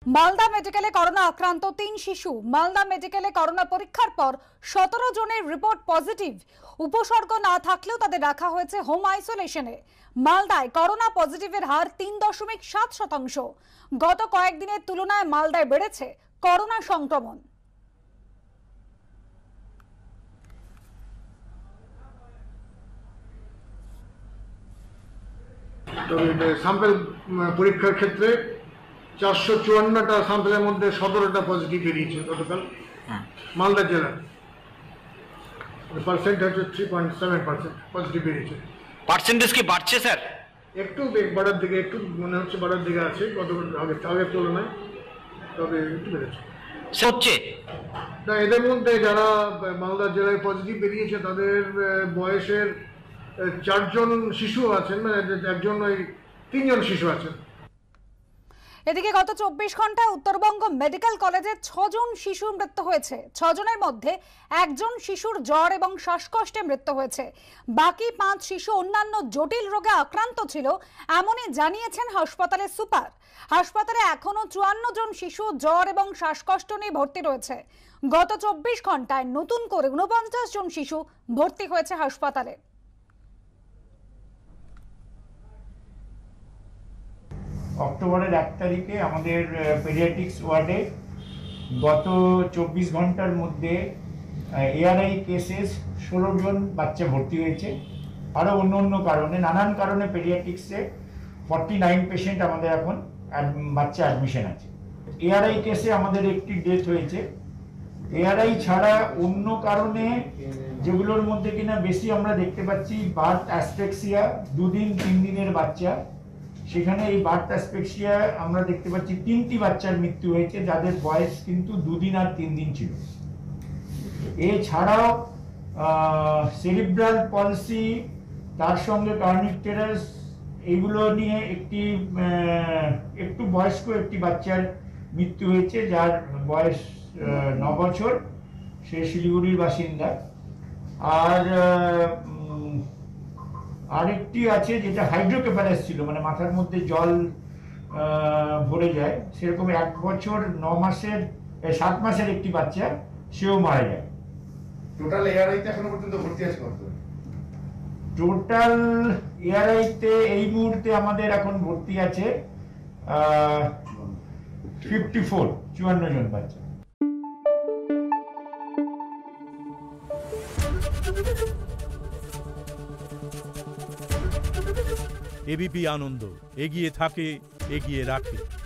মালদা মেডিকেলে করোনা আক্রান্ত 3 শিশু। মালদা মেডিকেলে করোনা পরীক্ষার পর 17 জনের রিপোর্ট পজিটিভ। উপসর্গ না থাকলেও তাদের রাখা হয়েছে হোম আইসোলেশনে। মালদায় করোনা পজিটিভের হার 3.7%। গত কয়েকদিনের তুলনায় মালদায় বেড়েছে করোনা সংক্রমণ। স্যাম্পল পরীক্ষার ক্ষেত্রে 454টা স্যাম্পলের মধ্যে 17টা পজিটিভ বেরিয়েছে গতকাল মালদা জেলার। পার্সেন্ট হচ্ছে 3.7% পজিটিভ বেরিয়েছে। পার্সেন্টেজ কি বাড়ছে স্যার? একটু বাড়ার দিকে, একটু মনে হচ্ছে বাড়ার দিকে আছে গতকাল আগের তুলনায়, তবে একটু বেড়েছে হচ্ছে না। এদের মধ্যে যারা মালদা জেলায় পজিটিভ বেরিয়েছে তাদের বয়সের 4 জন শিশু আছেন, মানে একজন ওই 3 জন শিশু আছেন। এদিকে গত 24 ঘন্টায় উত্তরবঙ্গ মেডিকেল কলেজে 6 জন শিশুর মৃত্যু হয়েছে। 6 জনের মধ্যে একজন শিশুর জ্বর এবং শ্বাসকষ্টে মৃত্যু হয়েছে। বাকি 5 শিশু অন্যান্য জটিল রোগে আক্রান্ত ছিল, এমনই জানিয়েছেন হাসপাতালের সুপার। হাসপাতালে এখনো 54 জন শিশু জ্বর এবং শ্বাসকষ্ট নিয়ে ভর্তি রয়েছে। গত 24 ঘন্টায় নতুন করে 49 জন শিশু ভর্তি হয়েছে হাসপাতালে। অক্টোবরের 1 তারিখে আমাদের পেডিয়াট্রিক্স ওয়ার্ডে গত 24 ঘন্টার মধ্যে এআরআই কেসেস 16 জন বাচ্চা ভর্তি হয়েছে। আরও অন্য কারণে, নানান কারণে পেডিয়াট্রিক্সে 49 পেশেন্ট আমাদের এখন বাচ্চা অ্যাডমিশন আছে। এআরআই কেসে আমাদের একটি ডেথ হয়েছে। এআরআই ছাড়া অন্য কারণে যেগুলোর মধ্যে কিনা বেশি আমরা দেখতে পাচ্ছি বার্থ অ্যাসফেক্সিয়া, 2 দিন 3 দিনের বাচ্চা, সেখানে এই বার্থ অ্যাসফেক্সিয়া আমরা দেখতে পাচ্ছি 3টি বাচ্চার মৃত্যু হয়েছে, যাদের বয়স কিন্তু 2 দিন আর 3 দিন ছিল। এছাড়াও সেরিব্রাল পলসি, তার সঙ্গে কার্নিকটেরাস, এইগুলো নিয়ে একটু বয়স্ক একটি বাচ্চার মৃত্যু হয়েছে, যার বয়স 9 বছর, সে শিলিগুড়ির বাসিন্দা। আর আরেকটি আছে যেটা হাইড্রোকেফালাস ছিল, মানে মাথার মধ্যে জল ভরে যায়, সেরকম 1 বছর 9 মাসের 7 মাসের একটি বাচ্চা, সেও মারা যায়। টোটাল এআরআইতে এখনো পর্যন্ত ভর্তি আছে কত? টোটাল এআরআইতে এই মুহূর্তে আমাদের এখন ভর্তি আছে 54 জন বাচ্চা। এবিপি আনন্দ এগিয়ে থাকে, এগিয়ে রাখে।